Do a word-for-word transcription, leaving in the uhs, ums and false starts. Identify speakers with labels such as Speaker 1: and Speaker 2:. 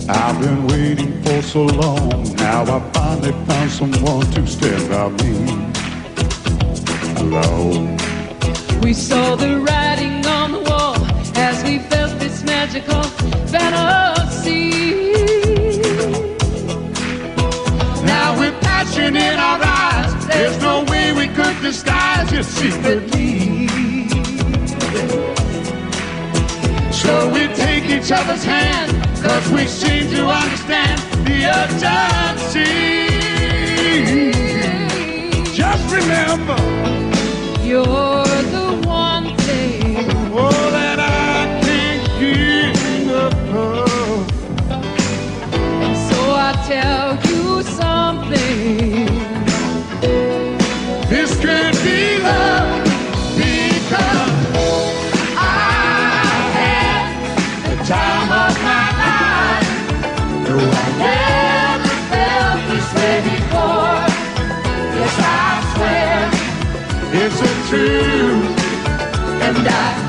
Speaker 1: I've been waiting for so long. Now I finally found someone to stand by me. Alone.
Speaker 2: We saw the writing on the wall as we felt this magical fantasy.
Speaker 1: Now with passion in our eyes, there's no way we could disguise it secretly. So we take each other's hand, cause we seem to understand the urgency. Just remember,
Speaker 2: you're the one thing,
Speaker 1: oh, that I can't get enough of.
Speaker 2: And so I tell you something.
Speaker 1: This could be love, because time of my life. No, I never felt this way before. Yes, I swear it's a truth, and I